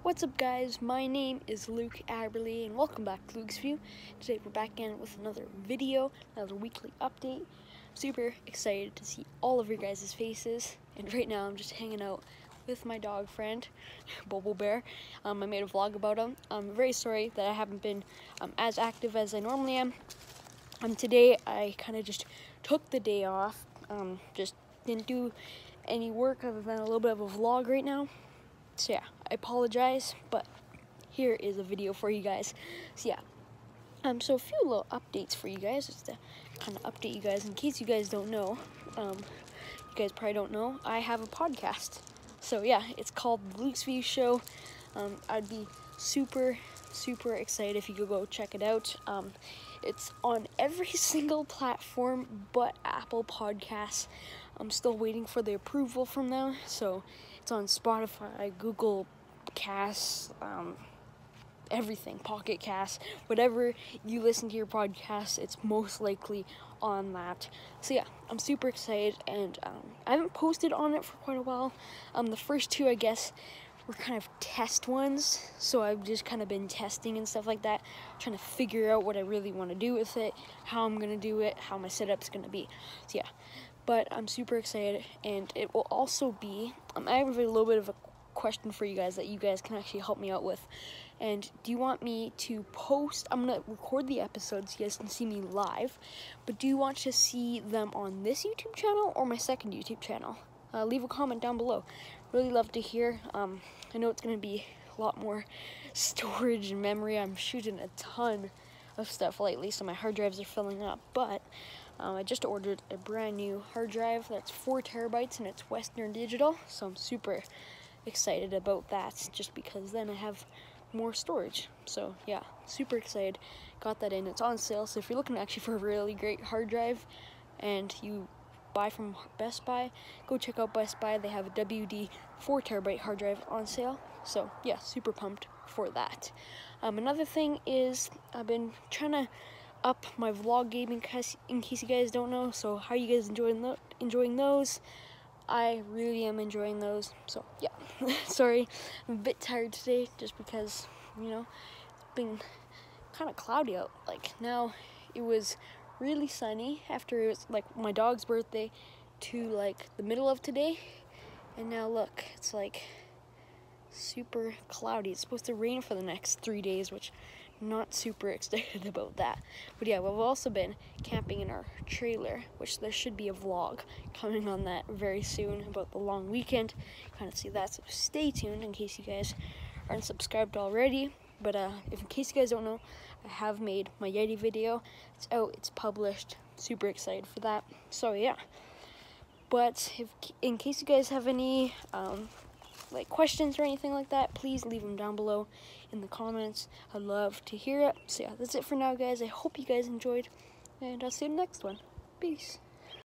What's up, guys? My name is Luke Aberley and welcome back to Luke's View. Today we're back in with another video, another weekly update. Super excited to see all of your guys' faces, and right now I'm just hanging out with my dog friend, Bobo Bear. I made a vlog about him. I'm very sorry that I haven't been as active as I normally am. Today I kind of just took the day off, just didn't do any work other than a little bit of a vlog right now. So yeah, I apologize, but here is a video for you guys. So yeah, so a few little updates for you guys, just to kind of update you guys in case you guys don't know. You guys probably don't know, I have a podcast. So yeah, it's called The Luke's View Show. I'd be super excited if you could go check it out. It's on every single platform but Apple Podcasts. I'm still waiting for the approval from them, so it's on Spotify, Google Casts, everything, Pocket Casts, whatever you listen to your podcast, it's most likely on that. So yeah, I'm super excited, and I haven't posted on it for quite a while. The first two, I guess, were kind of test ones, so I've just kind of been testing and stuff like that, trying to figure out what I really want to do with it, how I'm going to do it, how my setup's going to be. So yeah, but I'm super excited, and it will also be, I have a little bit of a question for you guys that you guys can actually help me out with. And do you want me to post, I'm going to record the episodes so you guys can see me live, but do you want to see them on this YouTube channel or my second YouTube channel? Leave a comment down below. Really love to hear. I know it's going to be a lot more storage and memory. I'm shooting a ton of stuff lately, so my hard drives are filling up, but I just ordered a brand new hard drive that's 4 terabytes and it's Western Digital, so I'm super excited about that just because then I have more storage. So yeah, super excited. Got that in. It's on sale, so if you're looking actually for a really great hard drive and you buy from Best Buy, go check out Best Buy. They have a WD 4 terabyte hard drive on sale. So yeah, super pumped for that. Another thing is I've been trying to up my vlog game in case you guys don't know. So how are you guys enjoying those? I really am enjoying those. So yeah, sorry, I'm a bit tired today just because, you know, it's been kind of cloudy out. Like now it was really sunny after it was like my dog's birthday to like the middle of today, and now look, it's like super cloudy. It's supposed to rain for the next 3 days, which I'm not super excited about that. But yeah, we've also been camping in our trailer, which there should be a vlog coming on that very soon about the long weekend. Kind of see that, so stay tuned in case you guys aren't subscribed already. But if in case you guys don't know, I have made my Yeti video. It's out, it's published. Super excited for that. So yeah. But if in case you guys have any like questions or anything like that, please leave them down below in the comments. I'd love to hear it. So yeah, that's it for now, guys. I hope you guys enjoyed, and I'll see you in the next one. Peace.